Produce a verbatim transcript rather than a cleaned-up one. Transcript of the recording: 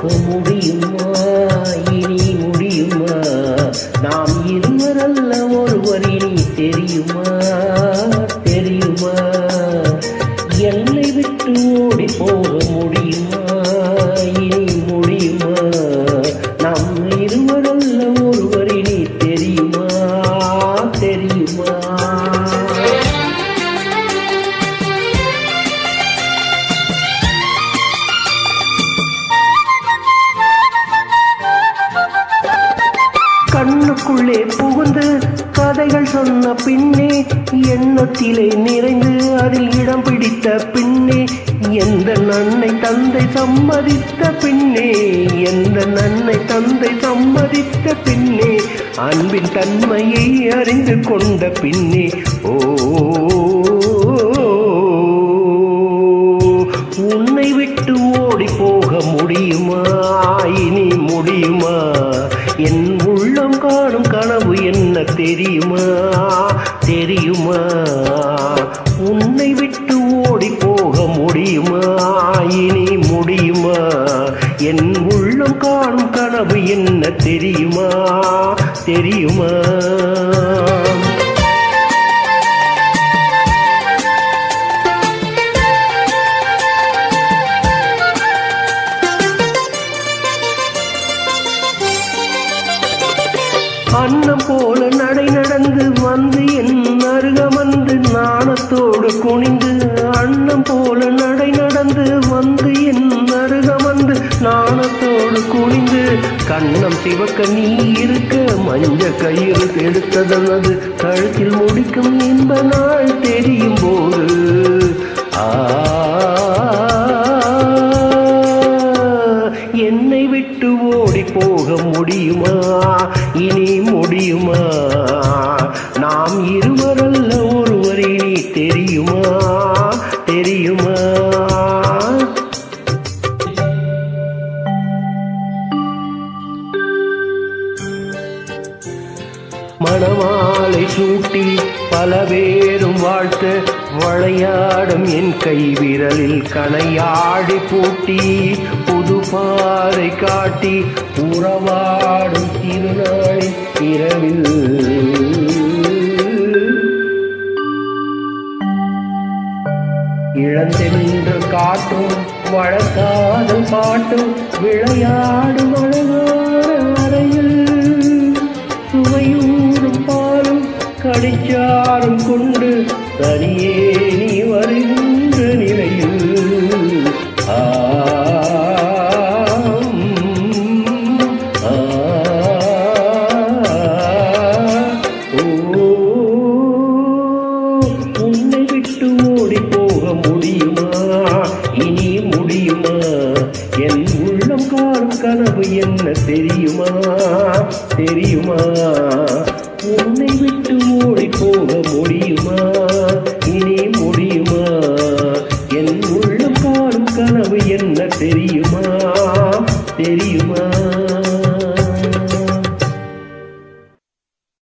முடியுமா? இனி முடியுமா? நாம் இருவரல்ல ஒருவர் இனி தெரியுமா? தெரியுமா? என்னை விட்டு ஓடி போக முடியுமா? இனி முடியுமா? நாம் இருவரல்ல ஒருவர் இனி தெரியுமா? தெரியுமா? கண்ணுக்குள்ளே புகுந்து கதைகள் சொன்ன பின்னே, எண்ணத்திலே நிறைந்து அதில் இடம் பிடித்த பின்னே, எந்த நன்னை தந்தை சம்மதித்த பின்னே, எந்த நன்னை தந்தை சம்மதித்த பின்னே, அன்பின் தன்மையை அறிந்து கொண்ட பின்னே, ஓ உன்னை விட்டு ஓடி போக முடியுமா? இனி முடியுமா? என் உள்ளம் காணும் கனவு என்ன தெரியுமா? தெரியுமா? உன்னை விட்டு ஓடி போக முடியுமா? இனி முடியுமா? என் உள்ளம் காணும் கனவு என்ன தெரியுமா? தெரியுமா? அன்னம் போல நடை நடந்து வந்து என் அருகமந்து நாணத்தோடு குனிந்து, அன்னம் போல நடை நடந்து வந்து என் அருகமந்து நாணத்தோடு குனிந்து, கண்ணம் சிவக்க நீ இருக்க மஞ்ச கயிறு எடுத்ததனது கழுத்தில் முடிக்கும் இன்ப நாள் தெரியும் போது, ஆ என்னை விட்டு ஓடி போக முடியுமா? இனி முடியுமா? நாம் இருவரல்ல ஒருவர் இனி தெரியுமா? தெரியுமா? மணமாலை சூட்டி பல பேரும் வாழ்த்து விளையாடும் என் கை விரலில் கணையாடி பூட்டி, புது பாதை காட்டி உறவாடும் திருநாளின் இரவில், இழந்தென்று காட்டும் வழக்காதல் பாட்டும் விளையாடும் அழகான அறையில், சுவையூடும் பாலும் கடிச்சாரும் கொண்டு தனியே நீ வருகின்ற நிலையில், ஆ உன்னை விட்டு ஓடி போக முடியுமா? இனி முடியுமா? என் உள்ளம் காணும் கனவு என்ன தெரியுமா?